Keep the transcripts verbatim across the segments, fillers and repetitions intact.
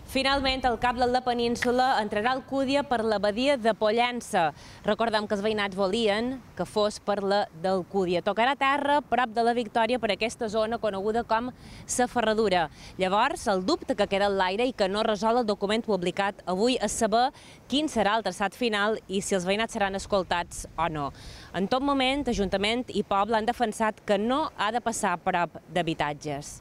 Finalment, el cable de la península entrarà al Cúdia per la badia de Pollença. Recordem que els veïnats volien que fos per la d'Alcúdia. Tocarà terra prop de la Victòria per aquesta zona coneguda com la Ferradura. Llavors, el dubte que queda en l'aire i que no resol el document publicat avui és saber quin serà el traçat final i si els veïnats seran escoltats o no. En tot moment, Ajuntament i poble han defensat que no ha de passar a prop d'habitatges.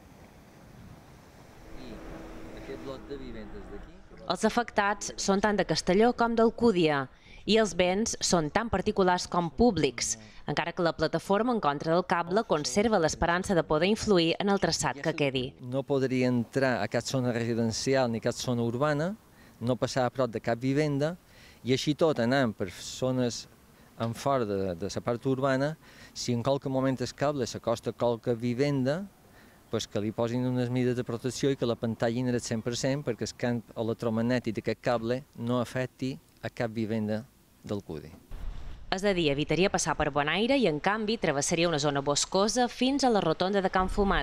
Els afectats són tant de Castelló com d'Alcúdia i els béns són tant particulars com públics, encara que la plataforma en contra del cable conserva l'esperança de poder influir en el traçat que quedi. No podria entrar a cap zona residencial ni cap zona urbana, no passar a prop de cap vivenda i així tot anant per zones en fora de, de la part urbana, si en qualque moment el cable s'acosta a qualque vivenda, pues que li posin unes mesures de protecció i que la pantallin al cent per cent perquè el camp electromagnètic d'aquest cable no afecti a cap vivenda del Cudi. És a dir, evitaria passar per Bonaire i, en canvi, travessaria una zona boscosa fins a la rotonda de Can Fumat.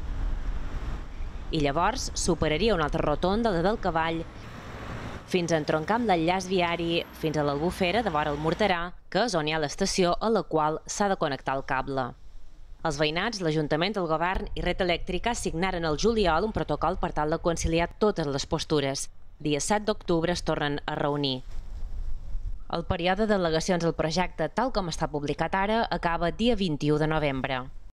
I llavors superaria una altra rotonda, la del Cavall, fins a entroncar amb l'enllaç viari fins a l'Albufera de vora el Morterà, que és on hi ha l'estació a la qual s'ha de connectar el cable. Els veïnats, l'Ajuntament, el Govern i Red Elèctrica signaren el juliol un protocol per tal de conciliar totes les postures. Dia set d'octubre es tornen a reunir. El període d'al·legacions al projecte, tal com està publicat ara, acaba dia vint-i-u de novembre.